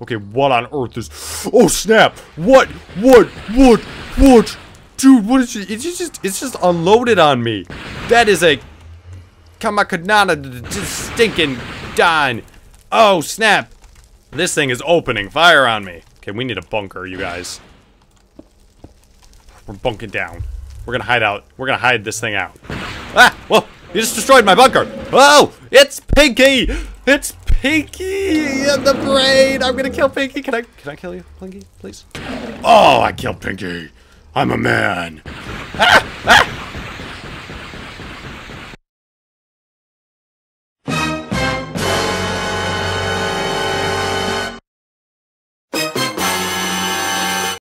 Okay, what on earth is... Oh, snap! What? Dude, what is it? It's just unloaded on me. That is a... Kamakanana just stinking dine. Oh, snap. This thing is opening fire on me. Okay, we need a bunker, you guys. We're bunking down. We're gonna hide out. We're gonna hide this thing out. Ah! Well, you just destroyed my bunker. Oh! It's Pinky! It's Pinky in the brain! I'm gonna kill Pinky. Can I kill you, Pinky, please? Oh, I killed Pinky. I'm a man. Ah! Ah!